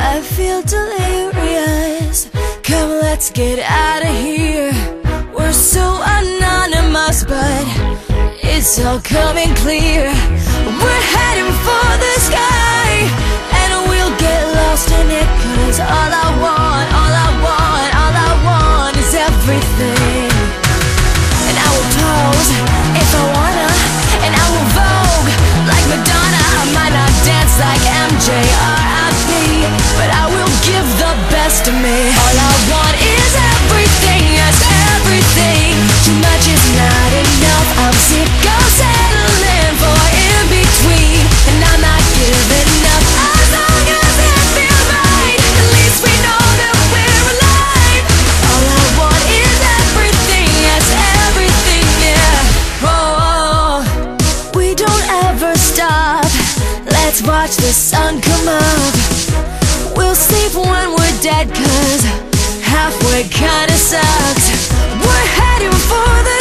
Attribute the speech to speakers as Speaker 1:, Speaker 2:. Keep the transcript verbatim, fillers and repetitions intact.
Speaker 1: I feel delirious. Come, let's get out of here. We're so anonymous, but it's all coming clear. We're heading for the sky, and we'll get lost in it. Cause all I want, all I want, all I want is everything. And I will pose if I wanna, and I will vogue like Madonna. I might not dance like M J R I P, but I will give the best of me. All I want is everything, yes, everything. Too much is not enough. I'm sick of settling for in between, and I'm not giving up. As long as it feels right, at least we know that we're alive. All I want is everything, yes, everything, yeah. Oh, we don't ever stop. Let's watch the sun come up. We'll sleep when we're dead, cause halfway kinda sucks. We're heading for the